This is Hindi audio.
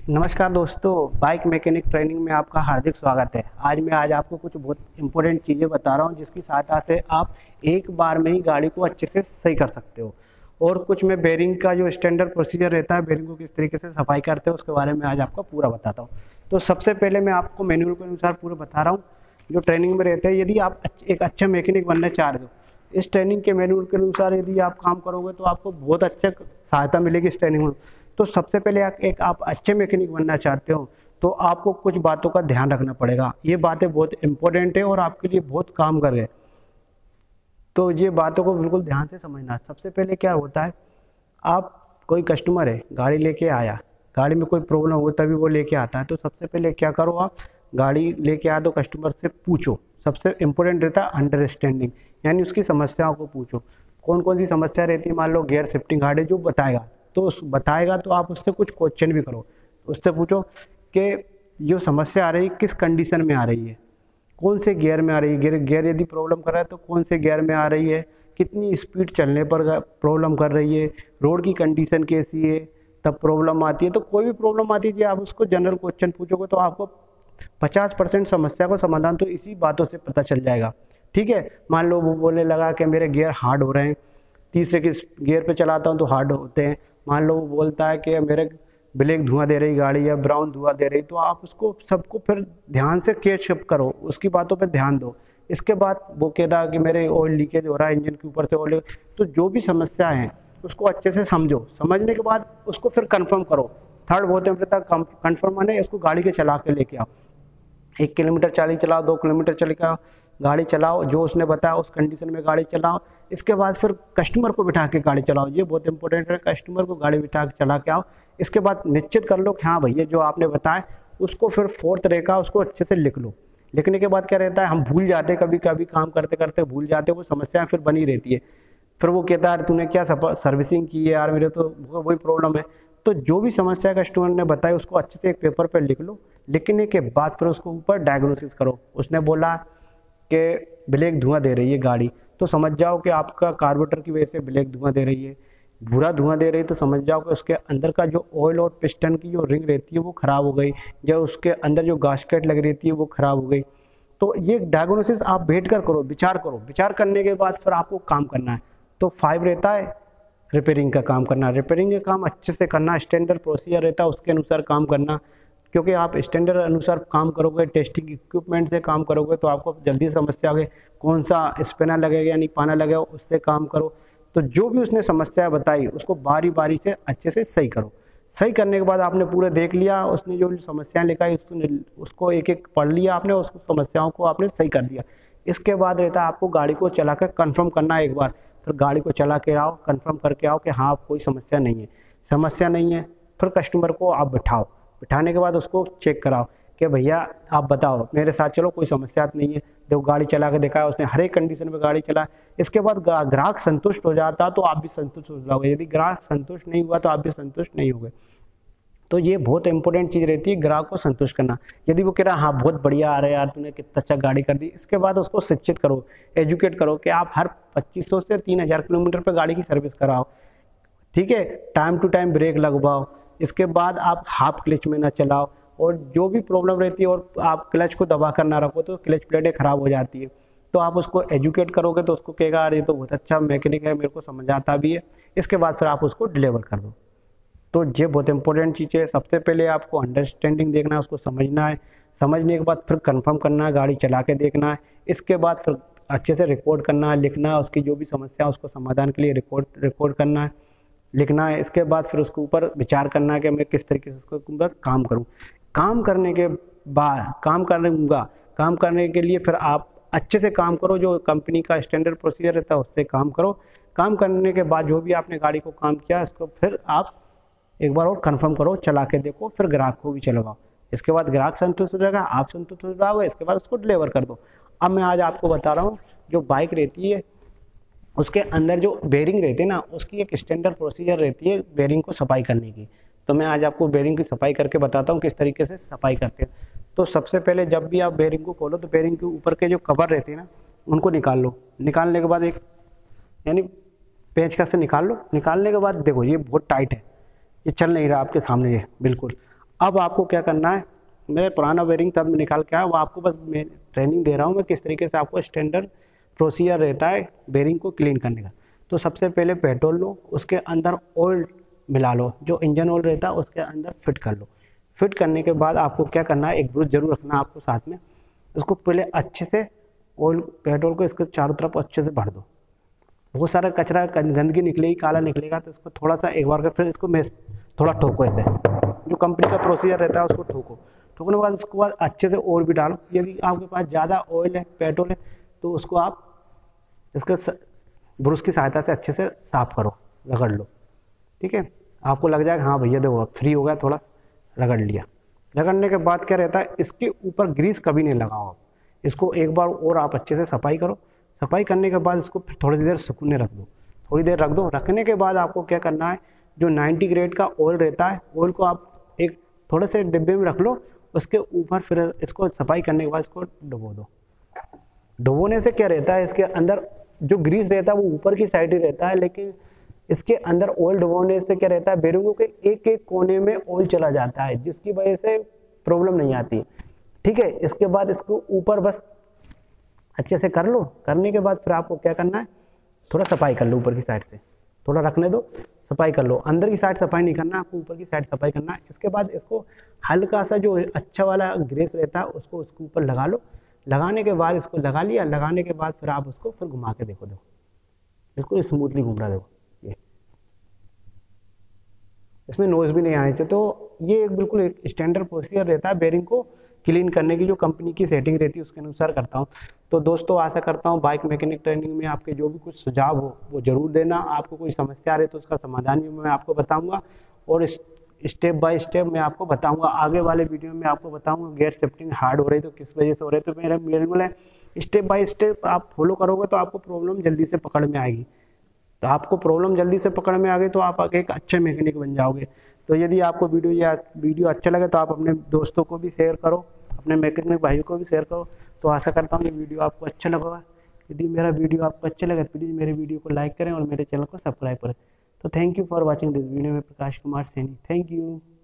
नमस्कार दोस्तों, बाइक मैकेनिक ट्रेनिंग में आपका हार्दिक स्वागत है। आज आपको कुछ बहुत इंपॉर्टेंट चीज़ें बता रहा हूँ जिसकी सहायता से आप एक बार में ही गाड़ी को अच्छे से सही कर सकते हो। और कुछ मैं बेरिंग का जो स्टैंडर्ड प्रोसीजर रहता है, बेरिंग को किस तरीके से सफाई करते हैं उसके बारे में आज आपको पूरा बताता हूँ। तो सबसे पहले मैं आपको मैनुअल के अनुसार पूरा बता रहा हूँ जो ट्रेनिंग में रहते हैं। यदि आप एक अच्छा मैकेनिक बनना चाह रहे हो, इस ट्रेनिंग के मैनुअल के अनुसार यदि आप काम करोगे तो आपको बहुत अच्छा सहायता मिलेगी इस ट्रेनिंग में। तो सबसे पहले आप अच्छे मैकेनिक बनना चाहते हो तो आपको कुछ बातों का ध्यान रखना पड़ेगा। ये बातें बहुत इंपॉर्टेंट है और आपके लिए बहुत काम कर गए, तो ये बातों को बिल्कुल ध्यान से समझना। सबसे पहले क्या होता है, आप कोई कस्टमर है, गाड़ी लेके आया, गाड़ी में कोई प्रॉब्लम हो तभी वो लेके आता है। तो सबसे पहले क्या करो, आप गाड़ी लेके आए तो कस्टमर से पूछो। सबसे इम्पोर्टेंट रहता है अंडरस्टैंडिंग, यानी उसकी समस्याओं को पूछो। कौन कौन सी समस्या रहती है, मान लो गियर शिफ्टिंग हार्ड है, जो बताएगा तो आप उससे कुछ क्वेश्चन भी करो। उससे पूछो कि जो समस्या आ रही है किस कंडीशन में आ रही है, कौन से गियर में आ रही है, गियर यदि प्रॉब्लम कर रहा है तो कौन से गियर में आ रही है, कितनी स्पीड चलने पर प्रॉब्लम कर रही है, रोड की कंडीशन कैसी है तब प्रॉब्लम आती है। तो कोई भी प्रॉब्लम आती है आप उसको जनरल क्वेश्चन पूछोगे तो आपको 50% समस्या का समाधान तो इसी बातों से पता चल जाएगा। ठीक है, मान लो वो बोलने लगा कि मेरे गियर हार्ड हो रहे हैं, तीसरे के गियर पे चलाता हूँ तो हार्ड होते हैं। मान लो वो बोलता है कि मेरे ब्लैक धुआं दे रही गाड़ी या ब्राउन धुआं दे रही, तो आप उसको सबको फिर ध्यान से कैच करो, उसकी बातों पे ध्यान दो। इसके बाद वो कह रहा कि मेरे ऑयल लीकेज हो रहा है, इंजन के ऊपर से ऑयल, तो जो भी समस्या है उसको अच्छे से समझो। समझने के बाद उसको फिर कंफर्म करो। थर्ड बहुत इंपॉर्टेंट, कंफर्म माने इसको गाड़ी के चला के लेके आओ। 1 किलोमीटर चाली चलाओ, 2 किलोमीटर चल के गाड़ी चलाओ, जो उसने बताया उस कंडीशन में गाड़ी चलाओ। इसके बाद फिर कस्टमर को बिठा के गाड़ी चलाओ, ये बहुत इंपॉर्टेंट है। कस्टमर को गाड़ी बिठा के चला के आओ। इसके बाद निश्चित कर लो कि हाँ भैया जो आपने बताया, उसको फिर फोर्थ रेखा उसको अच्छे से लिख लो। लिखने के बाद क्या रहता है, हम भूल जाते, कभी कभी काम करते करते भूल जाते, वो समस्या फिर बनी रहती है। फिर वो कहता है तूने क्या सर्विसिंग की है यार, मेरे तो वही प्रॉब्लम है। तो जो भी समस्या कस्टमर ने बताई उसको अच्छे से एक पेपर पर लिख लो। लिखने के बाद फिर उसको ऊपर डायग्नोसिस करो। उसने बोला कि ब्लैक धुआं दे रही है गाड़ी, तो समझ जाओ कि आपका कार्बोरेटर की वजह से ब्लैक धुआं दे रही है। भूरा धुआं दे रही है तो समझ जाओ कि उसके अंदर का जो ऑयल और पिस्टन की जो रिंग रहती है वो खराब हो गई, या उसके अंदर जो गास्केट लगी रहती है वो खराब हो गई। तो ये डायग्नोसिस आप बैठ कर करो, विचार करो। विचार करने के बाद फिर आपको काम करना है। तो 5 रहता है रिपेयरिंग का काम करना। रिपेयरिंग का काम अच्छे से करना, स्टैंडर्ड प्रोसीजर रहता है उसके अनुसार काम करना। क्योंकि आप स्टैंडर्ड अनुसार काम करोगे, टेस्टिंग इक्विपमेंट से काम करोगे तो आपको जल्दी समस्या आगे कौन सा स्पिनर लगेगा या नहीं पाना लगेगा, उससे काम करो। तो जो भी उसने समस्या बताई उसको बारी बारी से अच्छे से सही करो। सही करने के बाद आपने पूरे देख लिया, उसने जो समस्याएं लिखाई उसको एक एक पढ़ लिया आपने, उस समस्याओं को आपने सही कर दिया। इसके बाद रहता है आपको गाड़ी को चला कर कन्फर्म करना एक बार। फिर गाड़ी को चला के आओ, कन्फर्म करके आओ कि हाँ कोई समस्या नहीं है। समस्या नहीं है फिर कस्टमर को आप बिठाओ। बिठाने के बाद उसको चेक कराओ कि भैया आप बताओ, मेरे साथ चलो, कोई समस्या नहीं है। देखो गाड़ी चला के देखा है उसने, हर एक कंडीशन में गाड़ी चला। इसके बाद ग्राहक संतुष्ट हो जाता तो आप भी संतुष्ट हो जाओगे। यदि ग्राहक संतुष्ट नहीं हुआ तो आप भी संतुष्ट नहीं होगे। तो ये बहुत इंपॉर्टेंट चीज़ रहती है, ग्राहक को संतुष्ट करना। यदि वो कह रहा हाँ बहुत बढ़िया आ रहा है यार, तूने कितना अच्छा गाड़ी कर दी, इसके बाद उसको शिक्षित करो, एजुकेट करो कि आप हर 2500 से 3000 किलोमीटर पर गाड़ी की सर्विस कराओ। ठीक है, टाइम टू टाइम ब्रेक लगवाओ। इसके बाद आप हाफ क्लच में ना चलाओ, और जो भी प्रॉब्लम रहती है और आप क्लच को दबा कर ना रखो तो क्लच प्लेटें खराब हो जाती है। तो आप उसको एजुकेट करोगे तो उसको कहेगा अरे ये तो बहुत अच्छा मैकेनिक है, मेरे को समझ आता भी है। इसके बाद फिर आप उसको डिलीवर कर दो। तो ये बहुत इंपॉर्टेंट चीज़ है। सबसे पहले आपको अंडरस्टैंडिंग देखना है, उसको समझना है। समझने के बाद फिर कंफर्म करना है, गाड़ी चला के देखना है। इसके बाद फिर अच्छे से रिकॉर्ड करना है, लिखना है, उसकी जो भी समस्या है उसको समाधान के लिए रिकॉर्ड करना है, लिखना है। इसके बाद फिर उसके ऊपर विचार करना है कि मैं किस तरीके से उसके ऊपर काम करूं। काम करने के बाद काम करने के लिए फिर आप अच्छे से काम करो, जो कंपनी का स्टैंडर्ड प्रोसीजर रहता है उससे काम करो। काम करने के बाद जो भी आपने गाड़ी को काम किया इसको फिर आप एक बार और कंफर्म करो, चला के देखो, फिर ग्राहक को भी चलवाओ। इसके बाद ग्राहक संतुष्ट हो जाएगा, आप संतुष्ट हो जाओगे, इसके बाद उसको डिलीवर कर दो। अब मैं आज आपको बता रहा हूँ, जो बाइक रहती है उसके अंदर जो बेरिंग रहती है ना, उसकी एक स्टैंडर्ड प्रोसीजर रहती है बेरिंग को सफाई करने की। तो मैं आज आपको बेरिंग की सफाई करके बताता हूँ किस तरीके से सफाई करते हैं। तो सबसे पहले जब भी आप बेरिंग को खोलो तो बेरिंग के ऊपर के जो कवर रहते हैं ना उनको निकाल लो। निकालने के बाद एक यानी पेंचकस से निकाल लो। निकालने के बाद देखो ये बहुत टाइट है, ये चल नहीं रहा आपके सामने, ये बिल्कुल। अब आपको क्या करना है, मेरा पुराना बेरिंग तब में निकाल के आया, वो आपको बस मैं ट्रेनिंग दे रहा हूँ मैं किस तरीके से आपको स्टैंडर्ड प्रोसीजर रहता है बेरिंग को क्लीन करने का। तो सबसे पहले पेट्रोल लो, उसके अंदर ऑयल मिला लो, जो इंजन ऑयल रहता है उसके अंदर फिट कर लो। फिट करने के बाद आपको क्या करना है, एक ब्रश जरूर रखना है आपको साथ में। इसको पहले अच्छे से ऑयल पेट्रोल को इसके चारों तरफ अच्छे से भर दो। बहुत सारा कचरा गंदगी निकलेगी, काला निकलेगा, तो इसको थोड़ा सा एक बार कर फिर इसको थोड़ा ठोको ऐसे, जो कंपनी का प्रोसीजर रहता है उसको ठोको। ठोकने के बाद उसके बाद अच्छे से ऑयल भी डालो। यदि आपके पास ज़्यादा ऑयल है, पेट्रोल है, तो उसको आप इसके ब्रश की सहायता से अच्छे से साफ करो, रगड़ लो। ठीक है, आपको लग जाएगा हाँ भैया देखो फ्री हो गया, थोड़ा रगड़ लिया। रगड़ने के बाद क्या रहता है, इसके ऊपर ग्रीस कभी नहीं लगाओ आप। इसको एक बार और आप अच्छे से सफाई करो। सफाई करने के बाद इसको फिर थोड़ी देर सुखने रख दो, थोड़ी देर रख दो। रखने के बाद आपको क्या करना है, जो 90 ग्रेड का ऑयल रहता है, ऑयल को आप एक थोड़े से डिब्बे में रख लो, उसके ऊपर फिर इसको सफाई करने के बाद इसको डुबो दो। डुबोने से क्या रहता है, इसके अंदर जो ग्रीस रहता है वो ऊपर की साइड ही रहता है, लेकिन इसके अंदर ऑयल डुबोने से क्या रहता है, बेरिंगों के एक एक कोने में ऑयल चला जाता है, जिसकी वजह से प्रॉब्लम नहीं आती। ठीक है, इसके बाद इसको ऊपर बस अच्छे से कर लो। करने के बाद फिर आपको क्या करना है, थोड़ा सफाई कर लो ऊपर की साइड से, थोड़ा रखने दो, सफाई कर लो। अंदर की साइड सफाई नहीं करना, आपको ऊपर की साइड सफाई करना है। इसके बाद इसको हल्का सा जो अच्छा वाला ग्रेस रहता है उसको उसके ऊपर लगा लो। लगाने के बाद इसको लगा लिया, लगाने के बाद फिर आप उसको फिर घुमा के देखो, बिल्कुल स्मूथली घूम रहा, देखो ये इसमें नोज भी नहीं आने चाहिए। तो ये एक बिल्कुल एक स्टैंडर्ड प्रोसीजर रहता है बेरिंग को क्लीन करने की, जो कंपनी की सेटिंग रहती है उसके अनुसार करता हूँ। तो दोस्तों आशा करता हूँ बाइक मैकेनिक ट्रेनिंग में आपके जो भी कुछ सुझाव हो वो जरूर देना। आपको कोई समस्या आ रही तो उसका समाधान भी मैं आपको बताऊँगा, और स्टेप बाय स्टेप मैं आपको बताऊँगा। आगे वाले वीडियो में आपको बताऊँगा गियर शिफ्टिंग हार्ड हो रही तो किस वजह से हो रही, तो मेरे स्टेप बाय स्टेप आप फॉलो करोगे तो आपको प्रॉब्लम जल्दी से पकड़ में आएगी। तो आपको प्रॉब्लम जल्दी से पकड़ में आ गई तो आप आगे एक अच्छे मैकेनिक बन जाओगे। तो यदि आपको वीडियो अच्छा लगे तो आप अपने दोस्तों को भी शेयर करो, अपने मैकेनिक भाइयों को भी शेयर करो। तो आशा करता हूँ ये वीडियो आपको अच्छा लगा। यदि मेरा वीडियो आपको अच्छा लगे तो प्लीज़ मेरे वीडियो को लाइक करें और मेरे चैनल को सब्सक्राइब करें। तो thank you for watching this video में प्रकाश कुमार सैनी। Thank you.